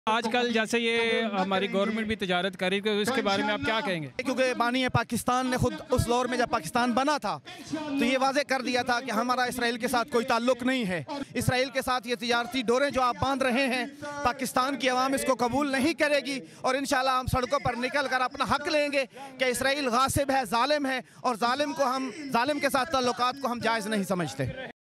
आजकल जैसे ये हमारी गवर्नमेंट भी तिजारत कर रही है, इसके बारे में आप क्या कहेंगे? क्योंकि बानी पाकिस्तान ने खुद उस दौर में जब पाकिस्तान बना था तो ये वाजे कर दिया था कि हमारा इसराइल के साथ कोई ताल्लुक नहीं है। इसराइल के साथ ये तिजारती डोरें जो आप बांध रहे हैं, पाकिस्तान की आवाम इसको कबूल नहीं करेगी और इंशाल्लाह हम सड़कों पर निकल कर अपना हक लेंगे कि इसराइल गासिब है, जालिम है और जालिम के साथ ताल्लुकात को हम जायज़ नहीं समझते।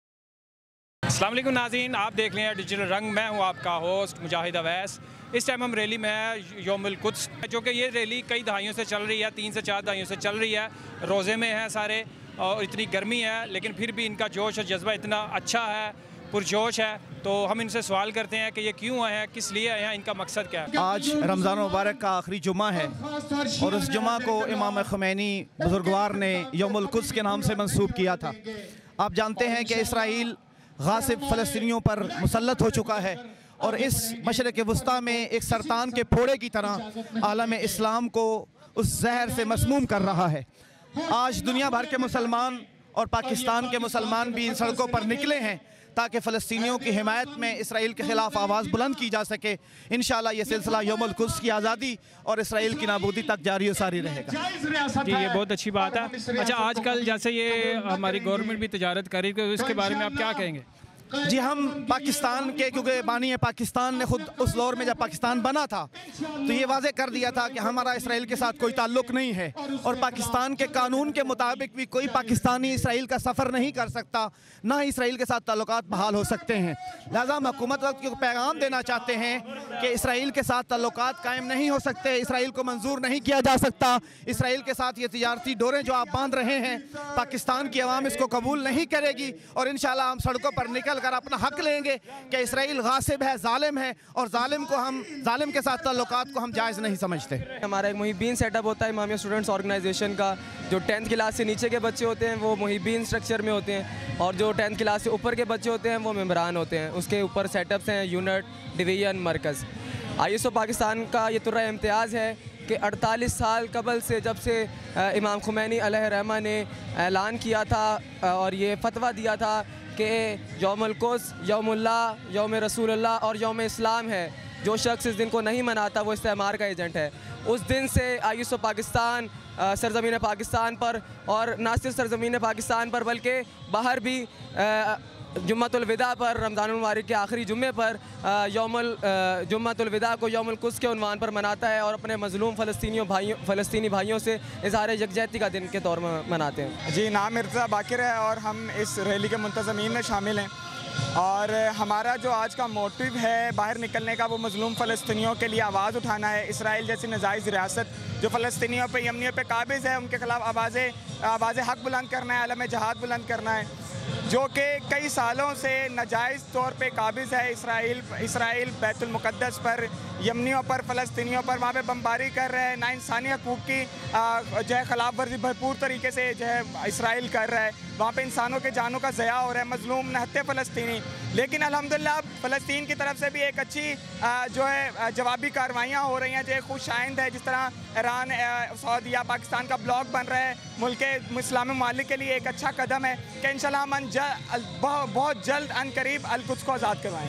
अस्सलाम वालेकुम नाज़रीन, आप देख रहे हैं डिजिटल रंग। मैं हूं आपका होस्ट मुजाहिद अवैस। इस टाइम हम रैली में है यौमुल कुद्स, जो कि ये रैली कई दहाइयों से चल रही है, 3 से 4 दहाइयों से चल रही है। रोज़े में है सारे और इतनी गर्मी है, लेकिन फिर भी इनका जोश और जज्बा इतना अच्छा है, पुरजोश है। तो हम इनसे सवाल करते हैं कि ये क्यों आए हैं, किस लिए आए हैं, इनका मकसद क्या है। आज रमज़ान मुबारक का आखिरी जुमा है और उस जुमा को इमाम ख़ुमैनी बुजुर्गवार ने यौमुल कुद्स के नाम से मंसूब किया था। आप जानते हैं कि इसराइल गासिब फ़लस्तीनियों पर मुसल्लत हो चुका है और इस मशरिक़ वस्ता में एक सरतान के फोड़े की तरह आलम इस्लाम को उस जहर से मसमूम कर रहा है। आज दुनिया भर के मुसलमान और पाकिस्तान के मुसलमान भी इन सड़कों पर निकले हैं ताकि फ़लस्तीनियों की हिमायत में इसराइल के ख़िलाफ़ आवाज़ बुलंद की जा सके। इंशाअल्लाह ये सिलसिला यौमुल कुद्स की आज़ादी और इसराइल की नाबूदी तक जारी सारी रहेगा। जी, ये बहुत अच्छी बात है। अच्छा, आजकल जैसे ये हमारी गवर्नमेंट भी तिजारत कर रही है, इसके बारे में आप क्या कहेंगे? जी, हम पाकिस्तान के, क्योंकि बानी पाकिस्तान ने खुद उस दौर में जब पाकिस्तान बना था तो ये वाजे कर दिया था कि हमारा इसराइल के साथ कोई ताल्लुक नहीं है और पाकिस्तान के कानून के मुताबिक भी कोई पाकिस्तानी इसराइल का सफ़र नहीं कर सकता, ना ही इसराइल के साथ ताल्लुकात बहाल हो सकते हैं। लिहाजा हम हुकूमत वक्त को पैगाम देना चाहते हैं कि इसराइल के साथ ताल्लुकात कायम नहीं हो सकते, इसराइल को मंजूर नहीं किया जा सकता। इसराइल के साथ ये तिजारती डोरें जो आप बांध रहे हैं, पाकिस्तान की आवाम इसको कबूल नहीं करेगी और इंशाल्लाह हम सड़कों पर निकल कर अपना हक लेंगे कि इसराइल गासिब है, जालिम है और जालिम के साथ ताल्लुकात को हम जायज़ नहीं समझते। हमारा एक मुहिबीन सेटअप होता है इमामिया स्टूडेंट्स ऑर्गेनाइजेशन का। जो 10th क्लास से नीचे के बच्चे होते हैं वो मुहिबीन स्ट्रक्चर में होते हैं और जो 10th क्लास से ऊपर के बच्चे होते हैं वो मेम्बरान होते हैं। उसके ऊपर सेटअप्स हैं यूनिट, डिवीज़न, मरकज़। ISO पाकिस्तान का ये तुर्रा इम्तियाज़ है कि 48 साल कबल से, जब से इमाम ख़ुमैनी अलैहि रहमा ने ऐलान किया था और ये फतवा दिया था कि यौमुल कुद्स, यौमुल्लाह, यौम रसूलुल्लाह और यौम इस्लाम है, जो शख्स इस दिन को नहीं मनाता वो इस्तेमार का एजेंट है। उस दिन से ISO पाकिस्तान सरज़मीन पाकिस्तान पर और ना सिर्फ सरज़मीन पाकिस्तान पर बल्कि बाहर भी जुम्मतुल विदा पर, रमज़ानुल मुबारक के आखिरी जुम्मे पर जुम्मतुल विदा को यौमुल कुद्स के उन्वान पर मनाता है और अपने मज़लूम फ़लस्तीनी भाइयों से इज़हार यकजहती का दिन के तौर में मनाते हैं। जी, नाम मिर्ज़ा बाकिर है और हम इस रैली के मुंतज़मीन में शामिल हैं और हमारा जो आज का मोटिव है बाहर निकलने का वो मज़लूम फ़लस्तीनियों के लिए आवाज़ उठाना है। इसराइल जैसी नाजायज़ रियासत जो फ़लस्तीनियों पे, यमनियों पे काबिज़ है, उनके ख़िलाफ़ आवाज़ हक़ बुलंद करना है, आलम जहाद बुलंद करना है, जो कि कई सालों से नाजायज़ तौर पे काबिज़ है। इसराइल बैतुल मुक़द्दस पर, यमनियों पर, फ़लस्तीनियों पर वहाँ पे बमबारी कर रहे हैं। नाइंसानी हकूक़ की जो है ख़िलाफ़ वर्जी भरपूर तरीके से जो है इसराइल कर रहा है। वहाँ पे इंसानों के जानों का ज़या हो रहा है, मज़लूम नहते फ़लस्तीनी। लेकिन अल्हम्दुलिल्लाह फ़लस्तीन की तरफ से भी एक अच्छी जो है जवाबी कार्रवाइयाँ हो रही हैं जो खुश आइंद है। जिस तरह ईरान, सऊदीया, पाकिस्तान का ब्लॉक बन रहा है, मुल्क इस्लामी ममालिक के लिए एक अच्छा कदम है कि इंशाल्लाह हम बहुत जल्द अन करीब अल कुद्स को आज़ाद करवाएँ।